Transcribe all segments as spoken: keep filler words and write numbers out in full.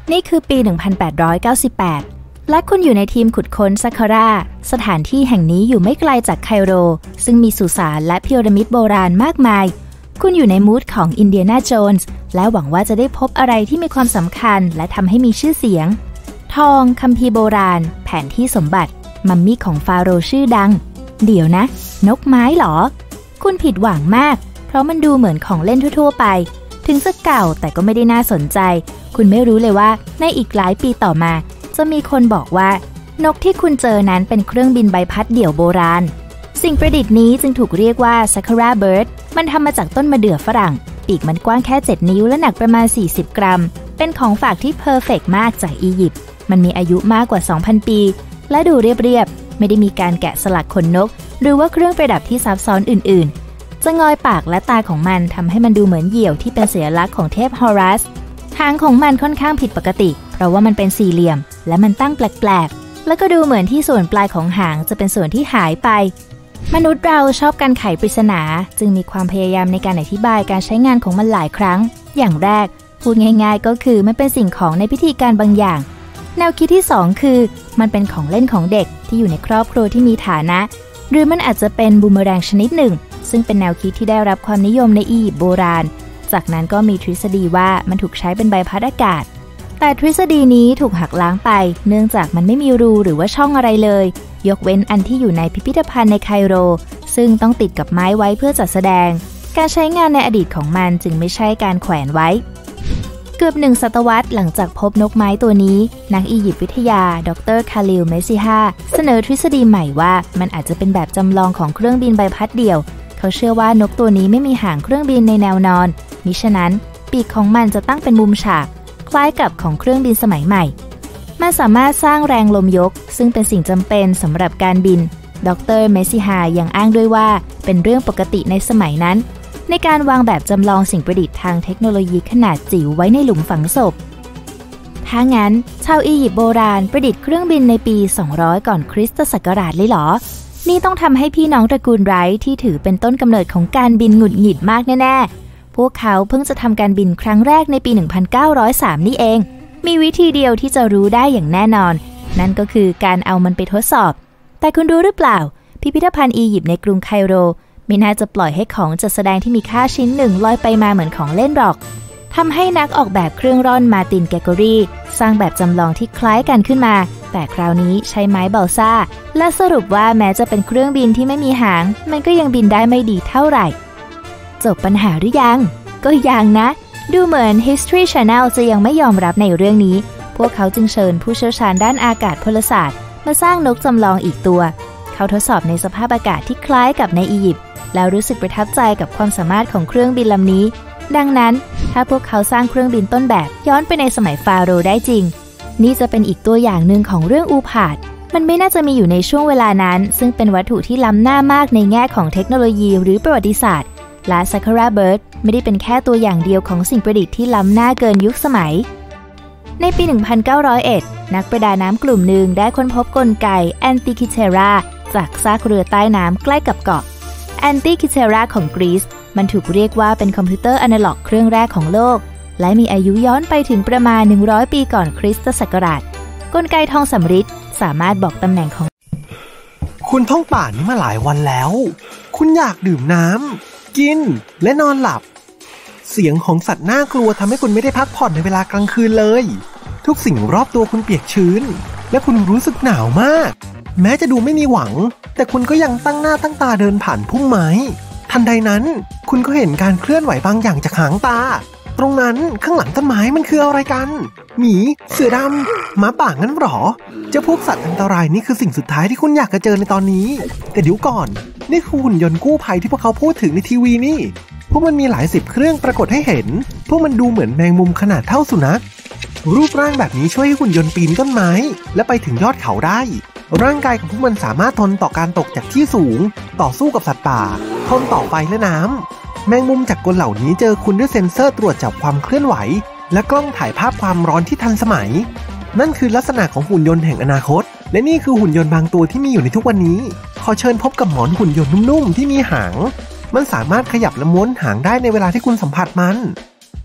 นี่คือปี หนึ่งพันแปดร้อยเก้าสิบแปด และคุณอยู่ในทีมขุดค้นซาคาร่าสถานที่แห่งนี้อยู่ไม่ไกลจากไคโรซึ่งมีสุสานและพีระมิดโบราณมากมายคุณอยู่ในมูดของอินเดียนาโจนส์และหวังว่าจะได้พบอะไรที่มีความสำคัญและทำให้มีชื่อเสียงทองคัมภีร์โบราณแผนที่สมบัติมัมมี่ของฟาโรห์ชื่อดังเดี๋ยวนะนกไม้เหรอคุณผิดหวังมากเพราะมันดูเหมือนของเล่นทั่วๆไปถึงจะเก่าแต่ก็ไม่ได้น่าสนใจคุณไม่รู้เลยว่าในอีกหลายปีต่อมาจะมีคนบอกว่านกที่คุณเจอนั้นเป็นเครื่องบินใบพัดเดี่ยวโบราณสิ่งประดิษฐ์นี้จึงถูกเรียกว่า Sakura Bird มันทำมาจากต้นมะเดื่อฝรั่งปีกมันกว้างแค่เจ็ดนิ้วและหนักประมาณสี่สิบกรัมเป็นของฝากที่เพอร์เฟกต์มากจากอียิปต์มันมีอายุมากกว่า สองพัน ปีและดูเรียบๆไม่ได้มีการแกะสลักขนนกหรือว่าเครื่องประดับที่ซับซ้อนอื่นๆจะงอยปากและตาของมันทำให้มันดูเหมือนเหยี่ยวที่เป็นสัญลักษณ์ของเทพฮอรัสหางของมันค่อนข้างผิดปกติเพราะว่ามันเป็นสี่เหลี่ยมและมันตั้งแปลกๆแล้วก็ดูเหมือนที่ส่วนปลายของหางจะเป็นส่วนที่หายไปมนุษย์เราชอบการไขปริศนาจึงมีความพยายามในการอธิบายการใช้งานของมันหลายครั้งอย่างแรกพูดง่ายๆก็คือมันเป็นสิ่งของในพิธีการบางอย่างแนวคิดที่สองคือมันเป็นของเล่นของเด็กที่อยู่ในครอบครัวที่มีฐานะหรือมันอาจจะเป็นบูมเมอแรงชนิดหนึ่งซึ่งเป็นแนวคิดที่ได้รับความนิยมในอียิปต์โบราณจากนั้นก็มีทฤษฎีว่ามันถูกใช้เป็นใบพัดอากาศแต่ทฤษฎีนี้ถูกหักล้างไปเนื่องจากมันไม่มีรูหรือว่าช่องอะไรเลยยกเว้นอันที่อยู่ในพิพิธภัณฑ์ในไคโรซึ่งต้องติดกับไม้ไว้เพื่อจัดแสดงการใช้งานในอดีตของมันจึงไม่ใช่การแขวนไว้เกือบหนึ่งศตวรรษหลังจากพบนกไม้ตัวนี้นักอียิปต์วิทยาดรคาลิลเมซิฮาเสนอทฤษฎีใหม่ว่ามันอาจจะเป็นแบบจำลองของเครื่องบินใบพัดเดี่ยวเขาเชื่อว่านกตัวนี้ไม่มีหางเครื่องบินในแนวนอนมิฉะนั้นปีกของมันจะตั้งเป็นมุมฉากคล้ายกับของเครื่องบินสมัยใหม่มันสามารถสร้างแรงลมยกซึ่งเป็นสิ่งจำเป็นสำหรับการบินดรเมซิฮายังอ้างด้วยว่าเป็นเรื่องปกติในสมัยนั้นในการวางแบบจำลองสิ่งประดิษฐ์ทางเทคโนโลยีขนาดจิ๋วไว้ในหลุมฝังศพถ้างั้นชาวอียิปต์โบราณประดิษฐ์เครื่องบินในปีสองร้อยก่อนคริสตศักราชเลยเหรอนี่ต้องทำให้พี่น้องตระกูลไรท์ที่ถือเป็นต้นกำเนิดของการบินหงุดหงิดมากแน่ๆพวกเขาเพิ่งจะทำการบินครั้งแรกในปีหนึ่งพันเก้าร้อยสามนี่เองมีวิธีเดียวที่จะรู้ได้อย่างแน่นอนนั่นก็คือการเอามันไปทดสอบแต่คุณรู้หรือเปล่าพิพิธภัณฑ์อียิปต์ในกรุงไคโรไม่น่าจะปล่อยให้ของจัดแสดงที่มีค่าชิ้นหนึ่งลอยไปมาเหมือนของเล่นหรอกทำให้นักออกแบบเครื่องร่อนมาร์ตินแกโกรีสร้างแบบจำลองที่คล้ายกันขึ้นมาแต่คราวนี้ใช้ไม้เบลซ่าและสรุปว่าแม้จะเป็นเครื่องบินที่ไม่มีหางมันก็ยังบินได้ไม่ดีเท่าไหร่จบปัญหาหรือยังก็ยังนะดูเหมือน History Channel จะยังไม่ยอมรับในเรื่องนี้พวกเขาจึงเชิญผู้เชี่ยวชาญด้านอากาศพลศาสตร์มาสร้างนกจำลองอีกตัวเขาทดสอบในสภาพอากาศที่คล้ายกับในอียิปต์แล้วรู้สึกประทับใจกับความสามารถของเครื่องบินลำนี้ดังนั้นถ้าพวกเขาสร้างเครื่องบินต้นแบบย้อนไปในสมัยฟาโรห์ได้จริงนี่จะเป็นอีกตัวอย่างหนึ่งของเรื่องอูผาดมันไม่น่าจะมีอยู่ในช่วงเวลานั้นซึ่งเป็นวัตถุที่ล้ำหน้ามากในแง่ของเทคโนโลยีหรือประวัติศาสตร์และ Sakura Bird ไม่ได้เป็นแค่ตัวอย่างเดียวของสิ่งประดิษฐ์ที่ล้ำหน้าเกินยุคสมัยในปี หนึ่งพันเก้าร้อยเอ็ด นักประดาน้ำกลุ่มหนึ่งได้ค้นพบกลไก Antikythera จากซากเรือใต้น้ำใกล้กับเกาะ Antikythera ของกรีซมันถูกเรียกว่าเป็นคอมพิวเตอร์อนาล็อกเครื่องแรกของโลกและมีอายุย้อนไปถึงประมาณหนึ่งร้อยปีก่อนคริสตศักราชกลไกทองสำริดสามารถบอกตำแหน่งของคุณท่องป่านี้มาหลายวันแล้วคุณอยากดื่มน้ำกินและนอนหลับเสียงของสัตว์น่ากลัวทำให้คุณไม่ได้พักผ่อนในเวลากลางคืนเลยทุกสิ่งรอบตัวคุณเปียกชื้นและคุณรู้สึกหนาวมากแม้จะดูไม่มีหวังแต่คุณก็ยังตั้งหน้าตั้งตาเดินผ่านพุ่มไม้ทันใดนั้นคุณก็เห็นการเคลื่อนไหวบางอย่างจากหางตาตรงนั้นข้างหลังต้นไม้มันคืออะไรกันหมีเสือดำหมาป่างั้นหรอเจ้าพวกสัตว์อันตรายนี่คือสิ่งสุดท้ายที่คุณอยากจะเจอในตอนนี้แต่เดี๋ยวก่อนนี่คือหุ่นยนต์กู้ภัยที่พวกเขาพูดถึงในทีวีนี่พวกมันมีหลายสิบเครื่องปรากฏให้เห็นพวกมันดูเหมือนแมงมุมขนาดเท่าสุนัขรูปร่างแบบนี้ช่วยให้หุ่นยนต์ปีนต้นไม้และไปถึงยอดเขาได้ร่างกายของพวกมันสามารถทนต่อการตกจากที่สูงต่อสู้กับสัตว์ป่าทนต่อไฟและน้ำแมงมุมจากกลเหล่านี้เจอคุณด้วยเซ็นเซอร์ตรวจจับความเคลื่อนไหวและกล้องถ่ายภาพความร้อนที่ทันสมัยนั่นคือลักษณะของหุ่นยนต์แห่งอนาคตและนี่คือหุ่นยนต์บางตัวที่มีอยู่ในทุกวันนี้ขอเชิญพบกับหมอนหุ่นยนต์นุ่มๆที่มีหางมันสามารถขยับและม้วนหางได้ในเวลาที่คุณสัมผัสมัน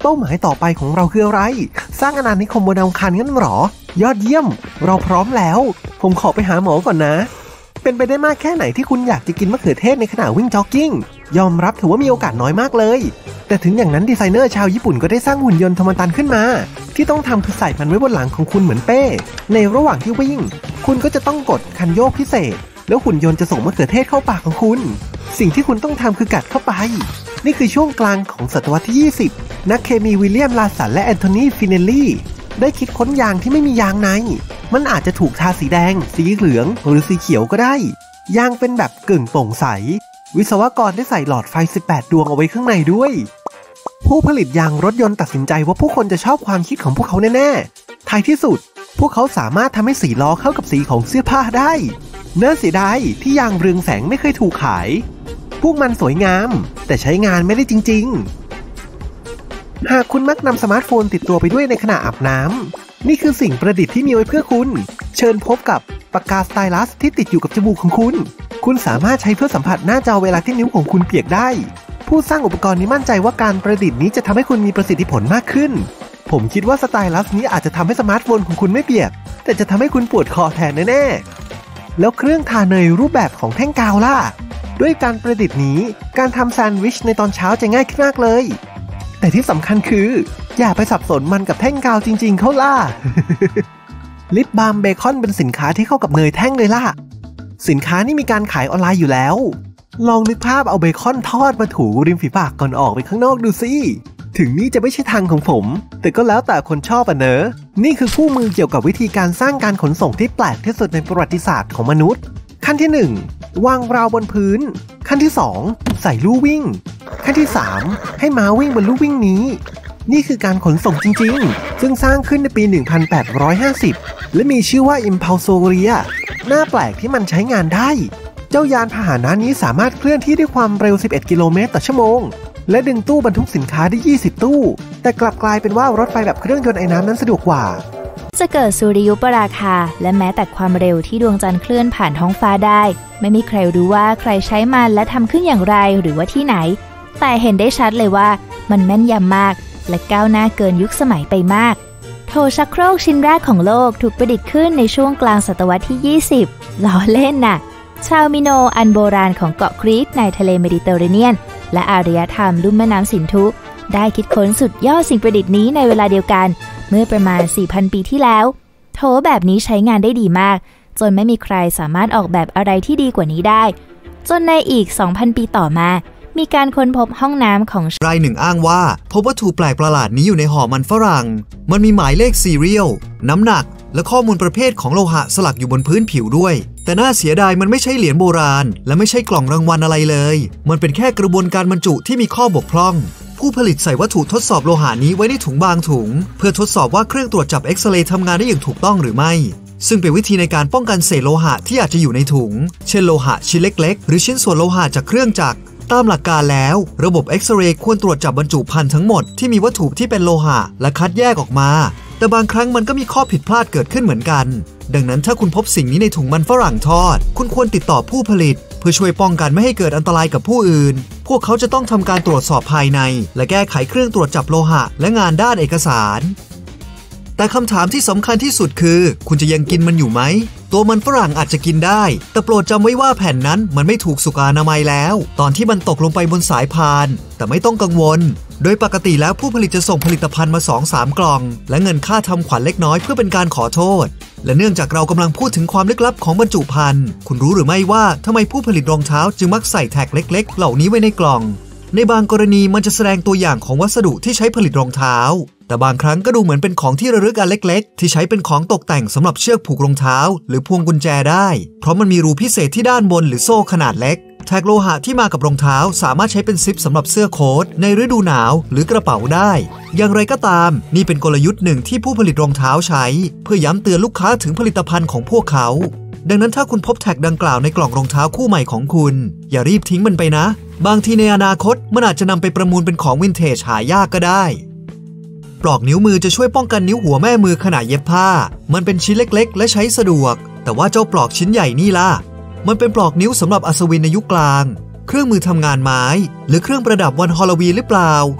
เป้าหมายต่อไปของเราคืออะไรสร้างอาณานิคมบนดาวอังคารงั้นหรอยอดเยี่ยมเราพร้อมแล้วผมขอไปหาหมอก่อนนะเป็นไปได้มากแค่ไหนที่คุณอยากจะกินมะเขือเทศในขณะวิ่งจ็อกกิ้งยอมรับถือว่ามีโอกาสน้อยมากเลยแต่ถึงอย่างนั้นดีไซเนอร์ชาวญี่ปุ่นก็ได้สร้างหุ่นยนต์ทอมตันขึ้นมาที่ต้องทำคือใส่มันไว้บนหลังของคุณเหมือนเป้ในระหว่างที่วิ่งคุณก็จะต้องกดคันโยกพิเศษแล้วหุ่นยนต์จะส่งมะเขือเทศเข้าปากของคุณสิ่งที่คุณต้องทำคือกัดเข้าไปนี่คือช่วงกลางของศตวรรษที่ยี่สิบนักเคมีวิลเลียมลาสันและแอนโทนีฟินเนลลี่ได้คิดค้นยางที่ไม่มียางในมันอาจจะถูกทาสีแดงสีเหลืองหรือสีเขียวก็ได้ยางเป็นแบบกึ่งโปร่งใสวิศวกรได้ใส่หลอดไฟสิบแปดดวงเอาไว้ข้างในด้วยผู้ผลิตยางรถยนต์ตัดสินใจว่าผู้คนจะชอบความคิดของพวกเขาแน่ๆท้ายที่สุดพวกเขาสามารถทำให้สีล้อเข้ากับสีของเสื้อผ้าได้น่าเสียดายที่ยางเรืองแสงไม่เคยถูกขายพวกมันสวยงามแต่ใช้งานไม่ได้จริงๆหากคุณมักนำสมาร์ทโฟนติดตัวไปด้วยในขณะอาบน้ำนี่คือสิ่งประดิษฐ์ที่มีไว้เพื่อคุณเชิญพบกับปากกาสไตลัสที่ติดอยู่กับจมูกของคุณคุณสามารถใช้เพื่อสัมผัสหน้าจอเวลาที่นิ้วของคุณเปียกได้ผู้สร้างอุปกรณ์นี้มั่นใจว่าการประดิษฐ์นี้จะทำให้คุณมีประสิทธิผลมากขึ้นผมคิดว่าสไตลัสนี้อาจจะทำให้สมาร์ทโฟนของคุณไม่เปียกแต่จะทำให้คุณปวดคอแทนแน่ๆแล้วเครื่องทาเนยรูปแบบของแท่งกาวล่ะด้วยการประดิษฐ์นี้การทำแซนด์วิชในตอนเช้าจะง่ายขึ้นมากเลยแต่ที่สำคัญคืออย่าไปสับสนมันกับแท่งกาวจริงๆเขาล่ะ ลิปบาล์มเบคอนเป็นสินค้าที่เข้ากับเนยแท่งเลยล่ะสินค้านี่มีการขายออนไลน์อยู่แล้วลองนึกภาพเอาเบคอนทอดมาถูริมฝีปากก่อนออกไปข้างนอกดูสิถึงนี่จะไม่ใช่ทางของผมแต่ก็แล้วแต่คนชอบอ่ะเนอะนี่คือคู่มือเกี่ยวกับวิธีการสร้างการขนส่งที่แปลกที่สุดในประวัติศาสตร์ของมนุษย์ขั้นที่หนึ่งวางราวบนพื้นขั้นที่สองใส่ลู่วิ่งขั้นที่สามให้ม้าวิ่งบนลู่วิ่งนี้นี่คือการขนส่งจริงๆซึ่งสร้างขึ้นในปีหนึ่งพันแปดร้อยห้าสิบและมีชื่อว่า Impulsoria น่าแปลกที่มันใช้งานได้เจ้ายานพาหนะนี้สามารถเคลื่อนที่ด้วยความเร็วสิบเอ็ดกิโลเมตรต่อชั่วโมงและดึงตู้บรรทุกสินค้าได้ยี่สิบตู้แต่กลับกลายเป็นว่ารถไฟแบบเครื่องยนต์ไอ้น้ำนั้นสะดวกกว่าจะเกิดสุริยุปราคาและแม้แต่ความเร็วที่ดวงจันทร์เคลื่อนผ่านท้องฟ้าได้ไม่มีใครรู้ว่าใครใช้มันและทำขึ้นอย่างไรหรือว่าที่ไหนแต่เห็นได้ชัดเลยว่ามันแม่นยำมากและก้าวหน้าเกินยุคสมัยไปมากโถชักโครกชิ้นแรกของโลกถูกประดิษฐ์ขึ้นในช่วงกลางศตวรรษที่ยี่สิบล้อเล่นน่ะชาวมิโนอันโบราณของเกาะครีตในทะเลเมดิเตอร์เรเนียนและอารยธรรมลุ่มแม่น้ำสินธุได้คิดค้นสุดยอดสิ่งประดิษฐ์นี้ในเวลาเดียวกันเมื่อประมาณ สี่พัน ปีที่แล้วโถแบบนี้ใช้งานได้ดีมากจนไม่มีใครสามารถออกแบบอะไรที่ดีกว่านี้ได้จนในอีก สองพัน ปีต่อมามีการค้นพบห้องน้ำของรายหนึ่งอ้างว่าพบวัตถุแปลกประหลาดนี้อยู่ในห่อมันฝรั่งมันมีหมายเลขซีเรียลน้ำหนักและข้อมูลประเภทของโลหะสลักอยู่บนพื้นผิวด้วยแต่น่าเสียดายมันไม่ใช่เหรียญโบราณและไม่ใช่กล่องรางวัลอะไรเลยมันเป็นแค่กระบวนการบรรจุที่มีข้อบกพร่องผู้ผลิตใส่วัตถุทดสอบโลหะนี้ไว้ในถุงบางถุงเพื่อทดสอบว่าเครื่องตรวจจับเอ็กซเรย์ทำงานได้อย่างถูกต้องหรือไม่ซึ่งเป็นวิธีในการป้องกันเศษโลหะที่อาจจะอยู่ในถุงเช่นโลหะชิ้นเล็กๆหรือชิ้นส่วนโลหะจากเครื่องจักรตามหลักการแล้วระบบเอ็กซเรย์ควรตรวจจับบรรจุภัณฑ์ทั้งหมดที่มีวัตถุที่เป็นโลหะและคัดแยกออกมาแต่บางครั้งมันก็มีข้อผิดพลาดเกิดขึ้นเหมือนกันดังนั้นถ้าคุณพบสิ่งนี้ในถุงมันฝรั่งทอดคุณควรติดต่อผู้ผลิตเพื่อช่วยป้องกันไม่ให้เกิดอันตรายกับผู้อื่นพวกเขาจะต้องทำการตรวจสอบภายในและแก้ไขเครื่องตรวจจับโลหะและงานด้านเอกสารแต่คำถามที่สำคัญที่สุดคือคุณจะยังกินมันอยู่ไหมตัวมันฝรั่งอาจจะกินได้แต่โปรดจำไว้ว่าแผ่นนั้นมันไม่ถูกสุขอนามัยแล้วตอนที่มันตกลงไปบนสายพานแต่ไม่ต้องกังวลโดยปกติแล้วผู้ผลิตจะส่งผลิตภัณฑ์มา สองถึงสาม กล่องและเงินค่าทำขวัญเล็กน้อยเพื่อเป็นการขอโทษและเนื่องจากเรากำลังพูดถึงความลึกลับของบรรจุภัณฑ์คุณรู้หรือไม่ว่าทำไมผู้ผลิตรองเท้าจึงมักใส่แท็กเล็กๆเหล่านี้ไว้ในกล่องในบางกรณีมันจะแสดงตัวอย่างของวัสดุที่ใช้ผลิตรองเท้าแต่บางครั้งก็ดูเหมือนเป็นของที่ระลึกอันเล็กๆที่ใช้เป็นของตกแต่งสำหรับเชือกผูกรองเท้าหรือพวงกุญแจได้เพราะมันมีรูพิเศษที่ด้านบนหรือโซ่ขนาดเล็กแท็กโลหะที่มากับรองเท้าสามารถใช้เป็นซิปสำหรับเสื้อโค้ทในฤดูหนาวหรือกระเป๋าได้อย่างไรก็ตามนี่เป็นกลยุทธ์หนึ่งที่ผู้ผลิตรองเท้าใช้เพื่อย้ำเตือนลูกค้าถึงผลิตภัณฑ์ของพวกเขาดังนั้นถ้าคุณพบแท็กดังกล่าวในกล่องรองเท้าคู่ใหม่ของคุณอย่ารีบทิ้งมันไปนะบางทีในอนาคตมันอาจจะนำไปประมูลเป็นของวินเทจหายากก็ได้ปลอกนิ้วมือจะช่วยป้องกันนิ้วหัวแม่มือขณะเย็บผ้ามันเป็นชิ้นเล็กๆและใช้สะดวกแต่ว่าเจ้าปลอกชิ้นใหญ่นี่ล่ะมันเป็นปลอกนิ้วสำหรับอัศวินในยุคกลางเครื่องมือทำงานไม้หรือเครื่องประดับวันฮอลโลวีนหรือเปล่า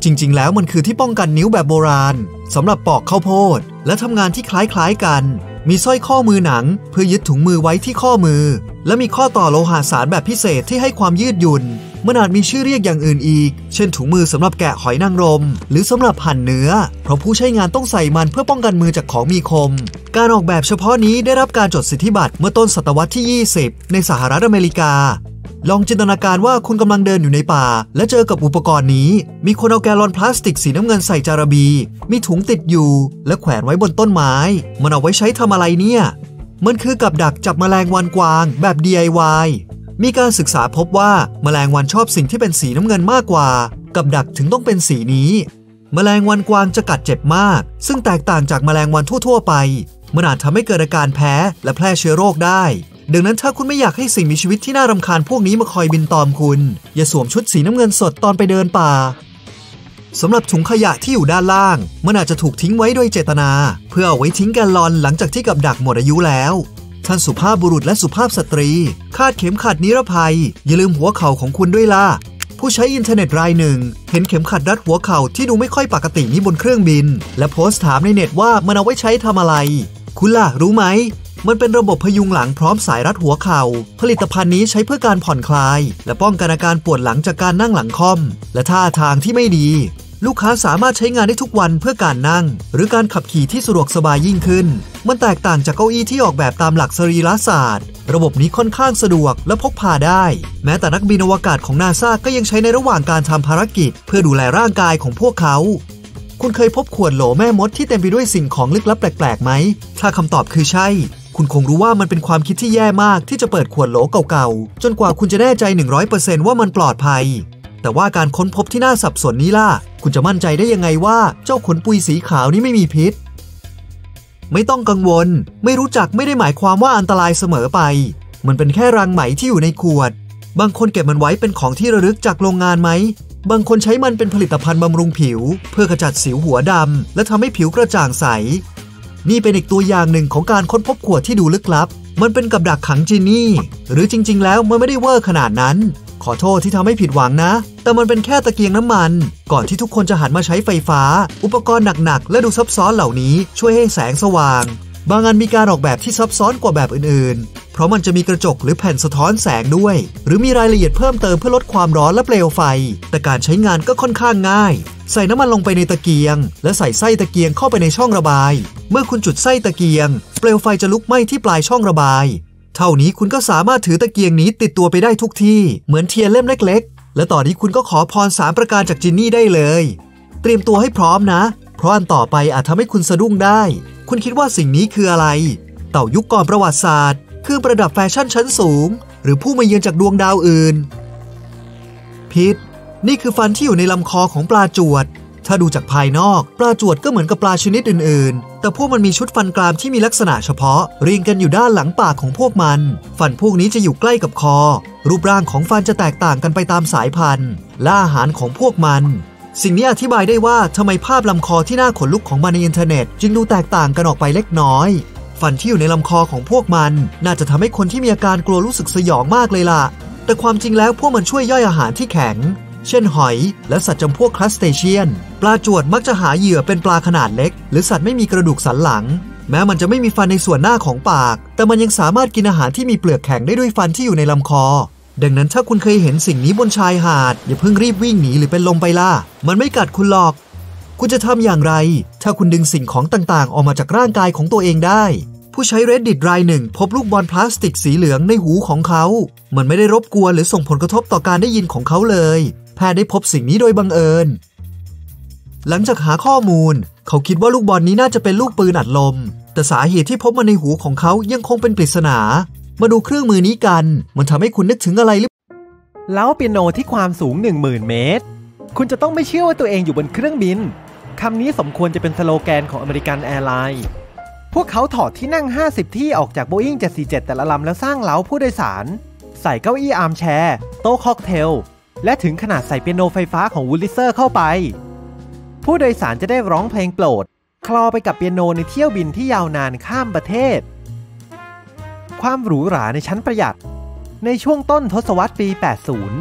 จริงๆแล้วมันคือที่ป้องกันนิ้วแบบโบราณสำหรับปอกข้าวโพดและทำงานที่คล้ายๆกันมีสร้อยข้อมือหนังเพื่อยึดถุงมือไว้ที่ข้อมือและมีข้อต่อโลหะสารแบบพิเศษที่ให้ความยืดหยุ่นมันอาจมีชื่อเรียกอย่างอื่นอีกเช่นถุงมือสำหรับแกะหอยนางรมหรือสำหรับหั่นเนื้อเพราะผู้ใช้งานต้องใส่มันเพื่อป้องกันมือจากของมีคมการออกแบบเฉพาะนี้ได้รับการจดสิทธิบัตรเมื่อต้นศตวรรษที่ยี่สิบในสหรัฐอเมริกาลองจินตนาการว่าคุณกำลังเดินอยู่ในป่าและเจอกับอุปกรณ์นี้มีคนเอาแกลลอนพลาสติกสีน้ำเงินใส่จาระบีมีถุงติดอยู่และแขวนไว้บนต้นไม้มันเอาไว้ใช้ทำอะไรเนี่ยมันคือกับดักจับแมลงวันกวางแบบ ดี ไอ วาย มีการศึกษาพบว่าแมลงวันชอบสิ่งที่เป็นสีน้ำเงินมากกว่ากับดักถึงต้องเป็นสีนี้แมลงวันกวางจะกัดเจ็บมากซึ่งแตกต่างจากแมลงวันทั่วๆไปมันอาจทำให้เกิดอาการแพ้และแพร่เชื้อโรคได้ดังนั้นถ้าคุณไม่อยากให้สิ่งมีชีวิตที่น่ารำคาญพวกนี้มาคอยบินตอมคุณอย่าสวมชุดสีน้ำเงินสดตอนไปเดินป่าสำหรับถุงขยะที่อยู่ด้านล่างมันอาจจะถูกทิ้งไว้โดยเจตนาเพื่อเอาไว้ทิ้งแกลลอนหลังจากที่กับดักหมดอายุแล้วท่านสุภาพบุรุษและสุภาพสตรีคาดเข็มขัดนิรภัยอย่าลืมหัวเข่าของคุณด้วยล่ะผู้ใช้อินเทอร์เน็ตรายหนึ่งเห็นเข็มขัดรัดหัวเข่าที่ดูไม่ค่อยปกตินี้บนเครื่องบินและโพสต์ถามในเน็ตว่ามันเอาไว้ใช้ทำอะไรคุณล่ะรู้ไหมมันเป็นระบบพยุงหลังพร้อมสายรัดหัวเข่าผลิตภัณฑ์นี้ใช้เพื่อการผ่อนคลายและป้องกันอาการปวดหลังจากการนั่งหลังค่อมและท่าทางที่ไม่ดีลูกค้าสามารถใช้งานได้ทุกวันเพื่อการนั่งหรือการขับขี่ที่สะดวกสบายยิ่งขึ้นมันแตกต่างจากเก้าอี้ที่ออกแบบตามหลักสรีรศาสตร์ระบบนี้ค่อนข้างสะดวกและพกพาได้แม้แต่นักบินอวกาศของ นาซ่า ก็ยังใช้ในระหว่างการทำภารกิจเพื่อดูแลร่างกายของพวกเขาคุณเคยพบขวดโหลแม่มดที่เต็มไปด้วยสิ่งของลึกลับแปลกๆไหมถ้าคำตอบคือใช่คุณคงรู้ว่ามันเป็นความคิดที่แย่มากที่จะเปิดขวดโหลเก่าๆจนกว่าคุณจะแน่ใจ หนึ่งร้อยเปอร์เซ็นต์ ว่ามันปลอดภัยแต่ว่าการค้นพบที่น่าสับสนนี้ล่ะคุณจะมั่นใจได้ยังไงว่าเจ้าขนปุยสีขาวนี้ไม่มีพิษไม่ต้องกังวลไม่รู้จักไม่ได้หมายความว่าอันตรายเสมอไปมันเป็นแค่รังไหมที่อยู่ในขวดบางคนเก็บมันไว้เป็นของที่ระลึกจากโรงงานไหมบางคนใช้มันเป็นผลิตภัณฑ์บำรุงผิวเพื่อขจัดสิวหัวดำและทำให้ผิวกระจ่างใสนี่เป็นอีกตัวอย่างหนึ่งของการค้นพบขวดที่ดูลึกลับมันเป็นกับดักขังจินนี่หรือจริงๆแล้วมันไม่ได้เวอร์ขนาดนั้นขอโทษที่ทำให้ผิดหวังนะแต่มันเป็นแค่ตะเกียงน้ำมันก่อนที่ทุกคนจะหันมาใช้ไฟฟ้าอุปกรณ์หนักๆและดูซับซ้อนเหล่านี้ช่วยให้แสงสว่างบางอันมีการออกแบบที่ซับซ้อนกว่าแบบอื่นๆเพราะมันจะมีกระจกหรือแผ่นสะท้อนแสงด้วยหรือมีรายละเอียดเพิ่มเติมเพื่อลดความร้อนและเปลวไฟแต่การใช้งานก็ค่อนข้างง่ายใส่น้ำมันลงไปในตะเกียงและใส่ไส้ตะเกียงเข้าไปในช่องระบายเมื่อคุณจุดไส้ตะเกียงเปลวไฟจะลุกไหม้ที่ปลายช่องระบายเท่านี้คุณก็สามารถถือตะเกียงนี้ติดตัวไปได้ทุกที่เหมือนเทียนเล่มเล็กๆและต่อนนี้คุณก็ขอพรสามประการจากจินนี่ได้เลยเตรียมตัวให้พร้อมนะเพราะอันต่อไปอาจทำให้คุณสะดุ้งได้คุณคิดว่าสิ่งนี้คืออะไรเต่ายุคก่อนประวัติศาสตร์เครื่องประดับแฟชั่นชั้นสูงหรือผู้มาเยือนจากดวงดาวอื่นผิดนี่คือฟันที่อยู่ในลำคอของปลาจวดถ้าดูจากภายนอกปลาจวดก็เหมือนกับปลาชนิดอื่นๆแต่พวกมันมีชุดฟันกรามที่มีลักษณะเฉพาะเรียงกันอยู่ด้านหลังปากของพวกมันฟันพวกนี้จะอยู่ใกล้กับคอรูปร่างของฟันจะแตกต่างกันไปตามสายพันธุ์และอาหารของพวกมันสิ่งนี้อธิบายได้ว่าทำไมภาพลำคอที่น่าขนลุกของมันในอินเทอร์เน็ตจึงดูแตกต่างกันออกไปเล็กน้อยฟันที่อยู่ในลำคอของพวกมันน่าจะทำให้คนที่มีอาการกลัวรู้สึกสยองมากเลยล่ะแต่ความจริงแล้วพวกมันช่วยย่อยอาหารที่แข็งเช่นหอยและสัตว์จำพวกครัสเตเชียนปลาจวดมักจะหาเหยื่อเป็นปลาขนาดเล็กหรือสัตว์ไม่มีกระดูกสันหลังแม้มันจะไม่มีฟันในส่วนหน้าของปากแต่มันยังสามารถกินอาหารที่มีเปลือกแข็งได้ด้วยฟันที่อยู่ในลำคอดังนั้นถ้าคุณเคยเห็นสิ่งนี้บนชายหาดอย่าเพิ่งรีบวิ่งหนีหรือเป็นลมไปล่ะมันไม่กัดคุณหรอกคุณจะทำอย่างไรถ้าคุณดึงสิ่งของต่างๆออกมาจากร่างกายของตัวเองได้ผู้ใช้ Reddit รายหนึ่งพบลูกบอลพลาสติกสีเหลืองในหูของเขามันไม่ได้รบกวนหรือส่งผลกระทบต่อการได้ยินของเขาเลยแพทย์ได้พบสิ่งนี้โดยบังเอิญหลังจากหาข้อมูลเขาคิดว่าลูกบอลนี้น่าจะเป็นลูกปืนอัดลมแต่สาเหตุที่พบมันในหูของเขายังคงเป็นปริศนามาดูเครื่องมือนี้กันมันทำให้คุณนึกถึงอะไรหรือเล้าเปียโนที่ความสูง หนึ่งหมื่น เมตรคุณจะต้องไม่เชื่อว่าตัวเองอยู่บนเครื่องบินคำนี้สมควรจะเป็นสโลแกนของอเมริกันแอร์ไลน์พวกเขาถอดที่นั่งห้าสิบที่ออกจาก Boeing เจ็ดสี่เจ็ดแต่ละลำแล้วสร้างเล้าผู้โดยสารใส่เก้าอี้อาร์มแชร์โต๊ะค็อกเทลและถึงขนาดใส่เปียโนไฟฟ้าของวูลิเซอร์เข้าไปผู้โดยสารจะได้ร้องเพลงโปรดคลอไปกับเปียโนในเที่ยวบินที่ยาวนานข้ามประเทศความหรูหราในชั้นประหยัดในช่วงต้นทศวรรษปี แปดสิบ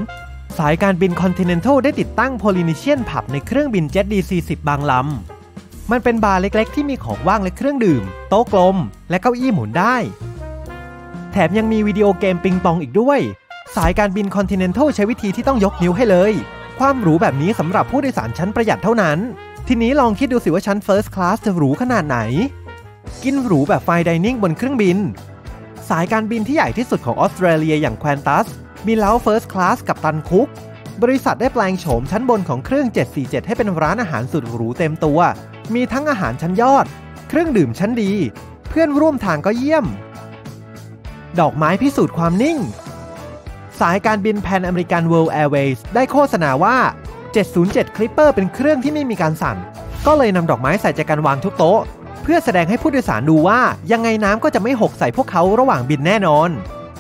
สายการบิน Continental ได้ติดตั้ง Polynesian Pub ในเครื่องบิน Jet ดี สี่สิบ บางลำมันเป็นบาร์เล็กๆที่มีของว่างและเครื่องดื่มโต๊ะกลมและเก้าอี้หมุนได้แถมยังมีวิดีโอเกมปิงปองอีกด้วยสายการบิน Continental ใช้วิธีที่ต้องยกนิ้วให้เลยความหรูแบบนี้สำหรับผู้โดยสารชั้นประหยัดเท่านั้นทีนี้ลองคิดดูสิว่าชั้น First Class จะหรูขนาดไหนกินหรูแบบไฟน์ไดนิ่งบนเครื่องบินสายการบินที่ใหญ่ที่สุดของออสเตรเลียอย่าง Qantas มีเล้า First Class กับตันคุกบริษัทได้แปลงโฉมชั้นบนของเครื่องเจ็ดสี่เจ็ดให้เป็นร้านอาหารสุดหรูเต็มตัวมีทั้งอาหารชั้นยอดเครื่องดื่มชั้นดีเพื่อนร่วมทางก็เยี่ยมดอกไม้พิสูจน์ความนิ่งสายการบิน Pan American World Airways ได้โฆษณาว่าเจ็ดศูนย์เจ็ด Clipper เป็นเครื่องที่ไม่มีการสั่นก็เลยนำดอกไม้ใส่ใจกันวางทุกโต๊ะเพื่อแสดงให้ผู้โดยสารดูว่ายังไงน้ำก็จะไม่หกใส่พวกเขาระหว่างบินแน่นอน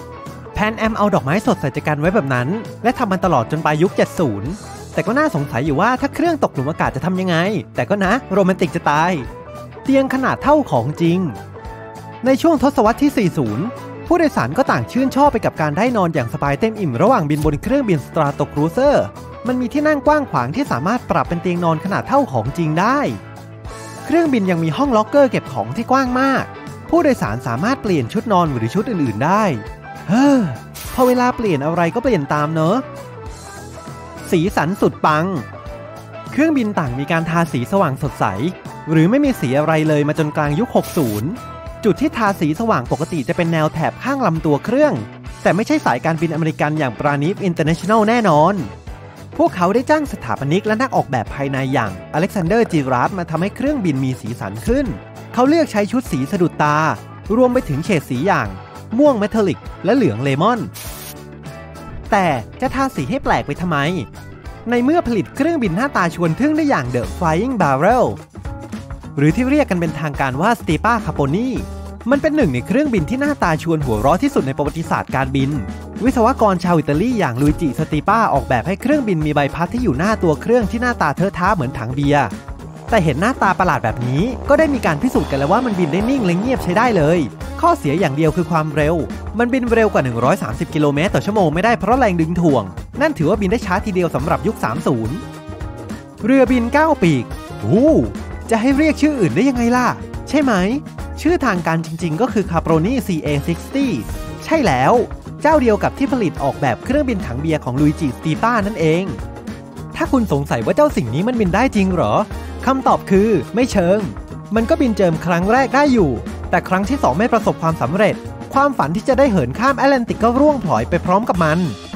Pan Am เอาดอกไม้สดใส่ใจกันไว้แบบนั้นและทำมันตลอดจนปลายยุคเจ็ดสิบแต่ก็น่าสงสัยอยู่ว่าถ้าเครื่องตกหลุมอากาศจะทำยังไงแต่ก็นะโรแมนติกจะตายเตียงขนาดเท่าของจริงในช่วงทศวรรษที่สี่สิบผู้โดยสารก็ต่างชื่นชอบไปกับการได้นอนอย่างสบายเต็มอิ่มระหว่างบินบนเครื่องบิน Stratocruiser มันมีที่นั่งกว้างขวางที่สามารถปรับเป็นเตียงนอนขนาดเท่าของจริงได้เครื่องบินยังมีห้องล็อกเกอร์เก็บของที่กว้างมากผู้โดยสารสามารถเปลี่ยนชุดนอนหรือชุดอื่นๆได้เฮ้อพอเวลาเปลี่ยนอะไรก็เปลี่ยนตามเนอะสีสันสุดปังเครื่องบินต่างมีการทาสีสว่างสดใสหรือไม่มีสีอะไรเลยมาจนกลางยุคหกสิบจุดที่ทาสีสว่างปกติจะเป็นแนวแถบข้างลำตัวเครื่องแต่ไม่ใช่สายการบินอเมริกันอย่างปราณีฟอินเตอร์เนชั่นแนลแน่นอนพวกเขาได้จ้างสถาปนิกและนักออกแบบภายในอย่างอเล็กซานเดอร์จิราร์ดมาทำให้เครื่องบินมีสีสันขึ้นเขาเลือกใช้ชุดสีสะดุดตารวมไปถึงเฉดสีอย่างม่วงเมทัลลิกและเหลืองเลมอนแต่จะทาสีให้แปลกไปทำไมในเมื่อผลิตเครื่องบินหน้าตาชวนทึ่งได้อย่าง The Flying Barrel หรือที่เรียกกันเป็นทางการว่า Stepa Carponi มันเป็นหนึ่งในเครื่องบินที่หน้าตาชวนหัวเราะที่สุดในประวัติศาสตร์การบินวิศวกรชาวอิตาลีอย่างลุยจิสติป้าออกแบบให้เครื่องบินมีใบพัดที่อยู่หน้าตัวเครื่องที่หน้าตาเทอะท้าเหมือนถังเบียร์แต่เห็นหน้าตาประหลาดแบบนี้ก็ได้มีการพิสูจน์กันแล้วว่ามันบินได้นิ่งและเงียบใช้ได้เลยข้อเสียอย่างเดียวคือความเร็วมันบินเร็วกว่าหนึ่งร้อยสามสิบกิโลเมตรต่อชั่วโมงไม่ได้เพราะแรงดึงถ่วงนั่นถือว่าบินได้ช้าทีเดียวสำหรับยุคสามสิบเรือบินเก้าปีกโอ้จะให้เรียกชื่ออื่นได้ยังไงล่ะใช่ไหมชื่อทางการจริงๆก็คือ Caproni ซี เอ หกสิบ ใช่แล้วเจ้าเดียวกับที่ผลิตออกแบบเครื่องบินถังเบียร์ของลุยจิสติป้านั่นเองถ้าคุณสงสัยว่าเจ้าสิ่งนี้มันบินได้จริงเหรอคำตอบคือไม่เชิงมันก็บินเจิมครั้งแรกได้อยู่แต่ครั้งที่สองไม่ประสบความสำเร็จความฝันที่จะได้เหินข้ามแอตแลนติกก็ร่วงพลอยไปพร้อมกับมัน